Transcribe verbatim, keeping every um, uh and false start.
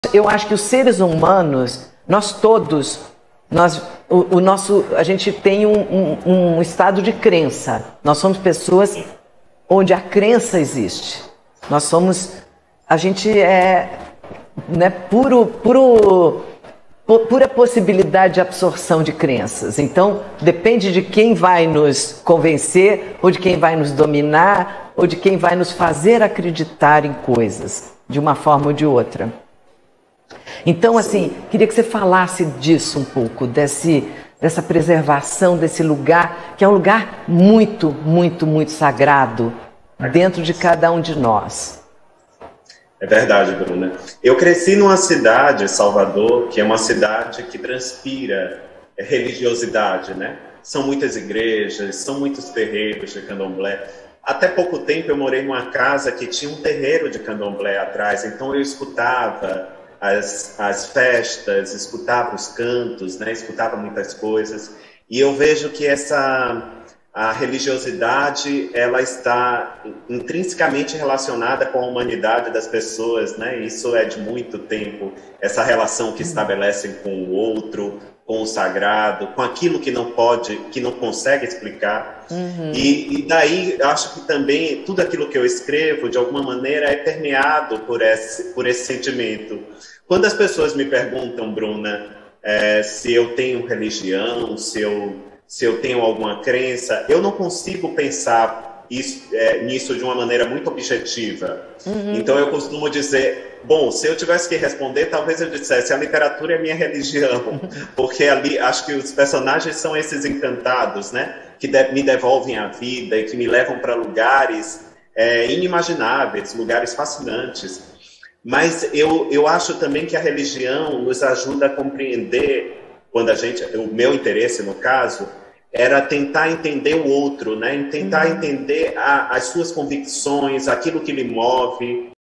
eu acho que os seres humanos, nós todos, nós, o, o nosso, a gente tem um, um, um estado de crença. Nós somos pessoas onde a crença existe. Nós somos, a gente é, né, puro, puro, pura possibilidade de absorção de crenças. Então, depende de quem vai nos convencer, ou de quem vai nos dominar, ou de quem vai nos fazer acreditar em coisas, de uma forma ou de outra. Então, assim, queria que você falasse disso um pouco, desse, dessa preservação desse lugar, que é um lugar muito, muito, muito sagrado dentro de cada um de nós. É verdade, Bruna. Eu cresci numa cidade, Salvador, que é uma cidade que transpira religiosidade, né? São muitas igrejas, são muitos terreiros de candomblé. Até pouco tempo eu morei numa casa que tinha um terreiro de candomblé atrás, então eu escutava as, as festas, escutava os cantos, né? Escutava muitas coisas. E eu vejo que essa... a religiosidade, ela está intrinsecamente relacionada com a humanidade das pessoas, né? Isso é de muito tempo, essa relação que estabelecem com o outro, com o sagrado, com aquilo que não pode, que não consegue explicar. Uhum. E, e daí, acho que também, tudo aquilo que eu escrevo, de alguma maneira, é permeado por esse, por esse sentimento. Quando as pessoas me perguntam, Bruna, é, se eu tenho religião, se eu... se eu tenho alguma crença, eu não consigo pensar isso, é, nisso de uma maneira muito objetiva. Uhum. Então eu costumo dizer, bom, se eu tivesse que responder, talvez eu dissesse, a literatura é minha religião, porque ali acho que os personagens são esses encantados, né, que de, me devolvem a vida e que me levam para lugares é, inimagináveis, lugares fascinantes. Mas eu, eu acho também que a religião nos ajuda a compreender, quando a gente, o meu interesse no caso, era tentar entender o outro, né? Tentar uhum. entender a, as suas convicções, aquilo que lhe move,